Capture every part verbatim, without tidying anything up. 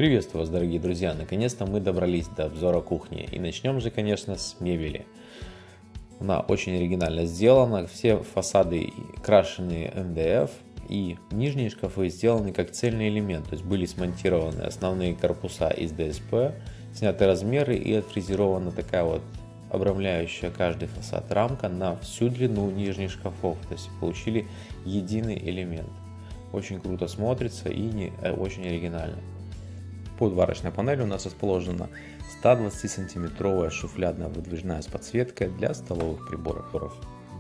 Приветствую вас, дорогие друзья! Наконец-то мы добрались до обзора кухни. И начнем же, конечно, с мебели. Она очень оригинально сделана. Все фасады крашеные эм дэ эф. И нижние шкафы сделаны как цельный элемент. То есть были смонтированы основные корпуса из дэ эс пэ, сняты размеры и отфрезерована такая вот обрамляющая каждый фасад рамка на всю длину нижних шкафов. То есть получили единый элемент. Очень круто смотрится и не, очень оригинально. Под варочной панелью у нас расположена ста двадцатисантиметровая шуфлядная выдвижная с подсветкой для столовых приборов.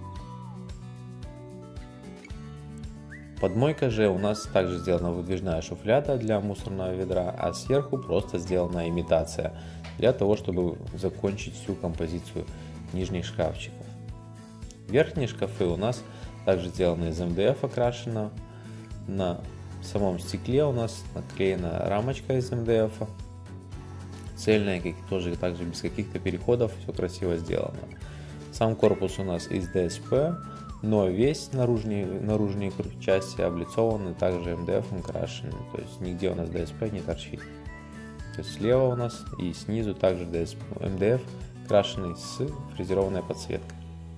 Под мойкой же у нас также сделана выдвижная шуфляда для мусорного ведра, а сверху просто сделана имитация для того, чтобы закончить всю композицию нижних шкафчиков. Верхние шкафы у нас также сделаны из эм дэ эф окрашено. На В самом стекле у нас наклеена рамочка из эм дэ эф, цельная, как тоже также без каких-то переходов, все красиво сделано. Сам корпус у нас из дэ эс пэ, но весь наружные, наружные части облицованы также эм дэ эф крашены, то есть нигде у нас дэ эс пэ не торчит. То есть слева у нас и снизу также дэ эс пэ, эм дэ эф крашеный с фрезерованной подсветкой.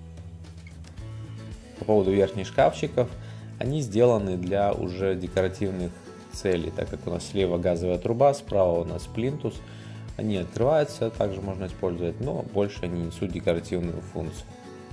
По поводу верхних шкафчиков. Они сделаны для уже декоративных целей, так как у нас слева газовая труба, справа у нас плинтус. Они открываются, также можно использовать, но больше они несут декоративную функцию.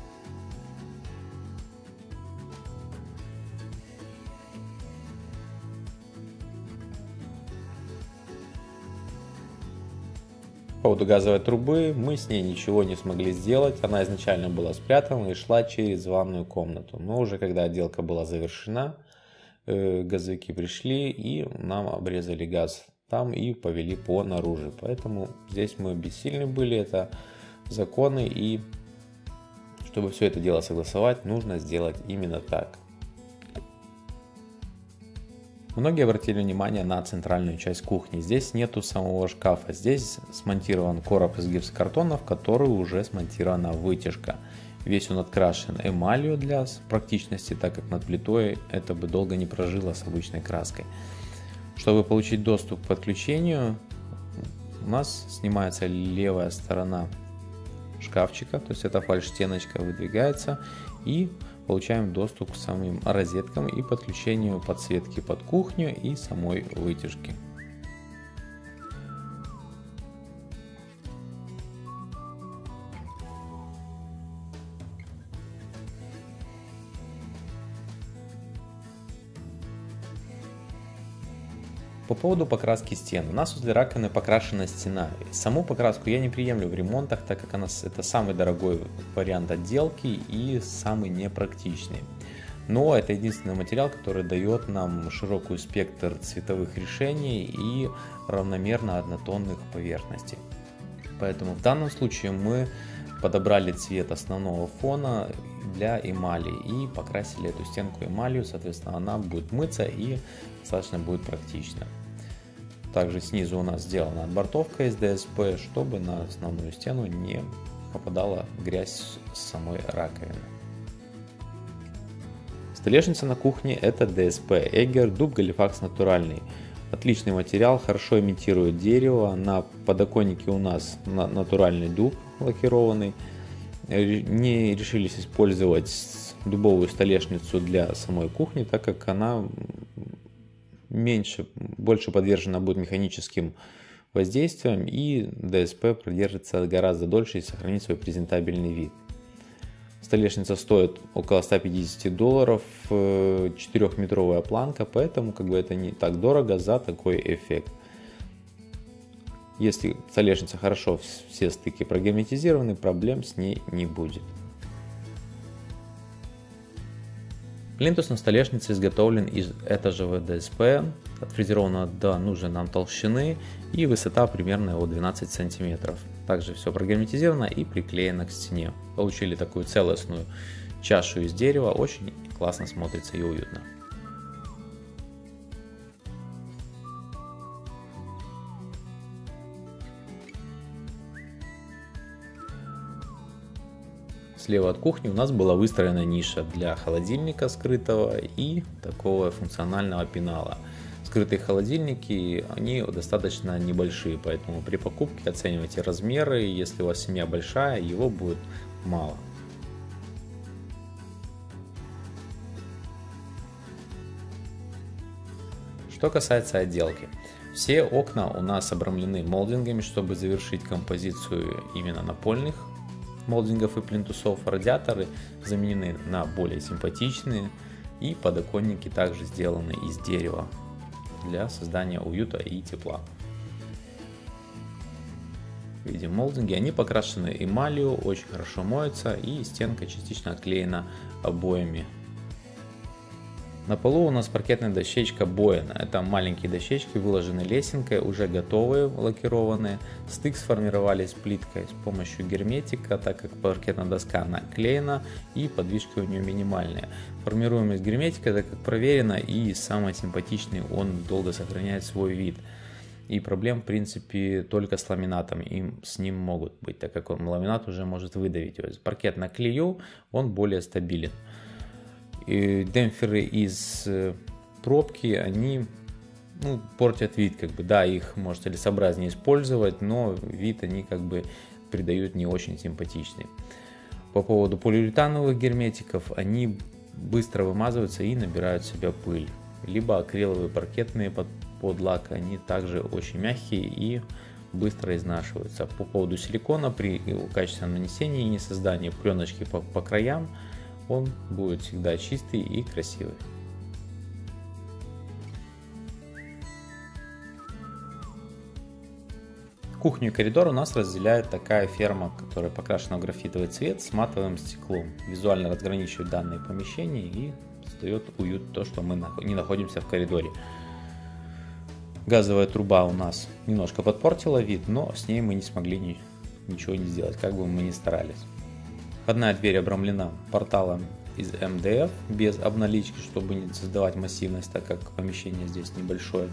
По поводу газовой трубы мы с ней ничего не смогли сделать, она изначально была спрятана и шла через ванную комнату, но уже когда отделка была завершена, газовики пришли и нам обрезали газ там и повели по наружу, поэтому здесь мы бессильны были, это законы, и чтобы все это дело согласовать, нужно сделать именно так. Многие обратили внимание на центральную часть кухни. Здесь нету самого шкафа. Здесь смонтирован короб из гипсокартона, в который уже смонтирована вытяжка. Весь он открашен эмалью для практичности, так как над плитой это бы долго не прожило с обычной краской. Чтобы получить доступ к подключению, у нас снимается левая сторона шкафчика, то есть эта фальш-стеночка выдвигается, и получаем доступ к самим розеткам и подключению подсветки под кухню и самой вытяжки. По поводу покраски стен. У нас возле раковины покрашена стена. Саму покраску я не приемлю в ремонтах, так как она, это самый дорогой вариант отделки и самый непрактичный. Но это единственный материал, который дает нам широкий спектр цветовых решений и равномерно однотонных поверхностей. Поэтому в данном случае мы подобрали цвет основного фона для эмали и покрасили эту стенку эмалью, соответственно она будет мыться и достаточно будет практично. Также снизу у нас сделана отбортовка из дэ эс пэ, чтобы на основную стену не попадала грязь с самой раковины. Столешница на кухне — это дэ эс пэ Эггер дуб Галифакс натуральный. Отличный материал, хорошо имитирует дерево. На подоконнике у нас натуральный дуб лакированный. Не решились использовать дубовую столешницу для самой кухни, так как она меньше, больше подвержена будет механическим воздействиям, и дэ эс пэ продержится гораздо дольше и сохранит свой презентабельный вид. Столешница стоит около ста пятидесяти долларов, четырехметровая планка, поэтому как бы это не так дорого за такой эффект. Если столешница хорошо, все стыки прогерметизированы, проблем с ней не будет. Плинтус на столешнице изготовлен из этажевого дэ эс пэ, отфрезеровано до нужной нам толщины и высота примерно его двенадцать сантиметров. Также все прогерметизировано и приклеено к стене. Получили такую целостную чашу из дерева, очень классно смотрится и уютно. Слева от кухни у нас была выстроена ниша для холодильника скрытого и такого функционального пенала. С скрытые холодильники, они достаточно небольшие, поэтому при покупке оценивайте размеры, если у вас семья большая, его будет мало. Что касается отделки. Все окна у нас обрамлены молдингами, чтобы завершить композицию именно напольных молдингов и плинтусов. Радиаторы заменены на более симпатичные, и подоконники также сделаны из дерева для создания уюта и тепла. Видим молдинги, они покрашены эмалью, очень хорошо моются, и стенка частично отклеена обоями. На полу у нас паркетная дощечка Боина. Это маленькие дощечки, выложены лесенкой, уже готовые, лакированные. Стык сформировали с плиткой с помощью герметика, так как паркетная доска наклеена и подвижки у нее минимальные. Формируемость герметика, так как проверено, и самый симпатичный, он долго сохраняет свой вид. И проблем в принципе только с ламинатом, и с ним могут быть, так как он, ламинат уже может выдавить. Паркет на клею, он более стабилен. И демпферы из пробки, они ну, портят вид, как бы, да, их может целесообразнее использовать, но вид они как бы придают не очень симпатичный. По поводу полиуретановых герметиков, они быстро вымазываются и набирают в себя пыль. Либо акриловые паркетные под, под лак, они также очень мягкие и быстро изнашиваются. По поводу силикона, при качественном нанесении и не создании пленочки по, по краям, он будет всегда чистый и красивый. Кухню и коридор у нас разделяет такая ферма, которая покрашена в графитовый цвет с матовым стеклом. Визуально разграничивает данные помещения и создает уют, то, что мы не находимся в коридоре. Газовая труба у нас немножко подпортила вид, но с ней мы не смогли ни, ничего не сделать, как бы мы ни старались. Входная дверь обрамлена порталом из эм дэ эф без обналички, чтобы не создавать массивность, так как помещение здесь небольшое.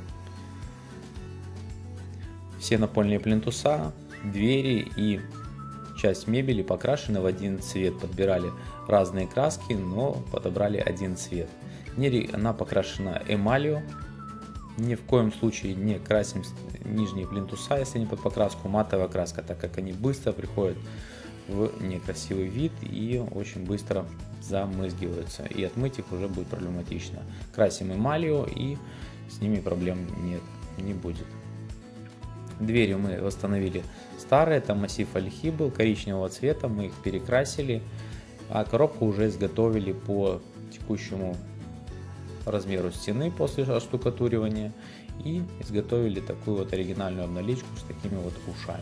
Все напольные плинтуса, двери и часть мебели покрашены в один цвет. Подбирали разные краски, но подобрали один цвет. Она покрашена эмалью. Ни в коем случае не красим нижние плинтуса, если не под покраску. Матовая краска, так как они быстро приходят в некрасивый вид и очень быстро замызгиваются, и отмыть их уже будет проблематично. Красим эмалью, и с ними проблем нет, не будет. Двери мы восстановили старые, это массив ольхи был коричневого цвета, мы их перекрасили, а коробку уже изготовили по текущему размеру стены после оштукатуривания и изготовили такую вот оригинальную обналичку с такими вот ушами.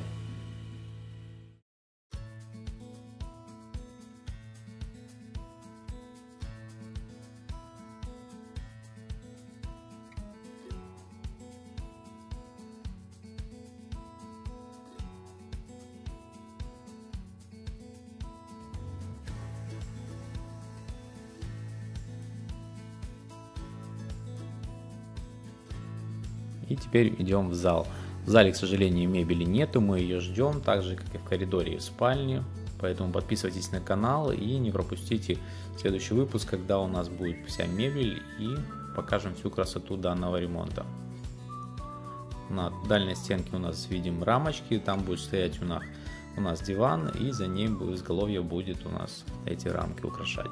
И теперь идем в зал. В зале, к сожалению, мебели нету, мы ее ждем, так же как и в коридоре и в спальне. Поэтому подписывайтесь на канал и не пропустите следующий выпуск, когда у нас будет вся мебель и покажем всю красоту данного ремонта. На дальней стенке у нас видим рамочки, там будет стоять у нас, у нас диван, и за ним в изголовье будет у нас эти рамки украшать.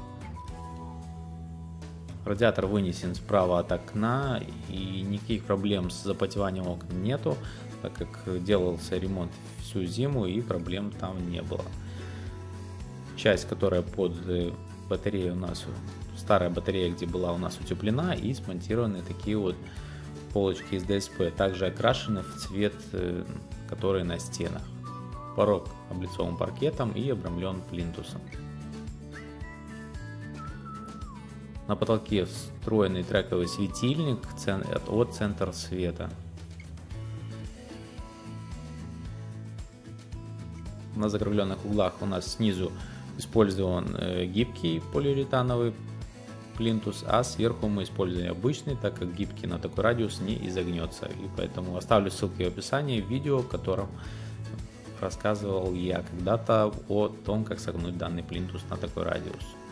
Радиатор вынесен справа от окна, и никаких проблем с запотеванием окон нету, так как делался ремонт всю зиму и проблем там не было. Часть, которая под батареей у нас, старая батарея, где была у нас утеплена, и смонтированы такие вот полочки из дэ эс пэ, также окрашены в цвет, который на стенах. Порог облицован паркетом и обрамлен плинтусом. На потолке встроенный трековый светильник от центр света. На закругленных углах у нас снизу использован гибкий полиуретановый плинтус, а сверху мы используем обычный, так как гибкий на такой радиус не изогнется. И поэтому оставлю ссылки в описании видео, в котором рассказывал я когда-то о том, как согнуть данный плинтус на такой радиус.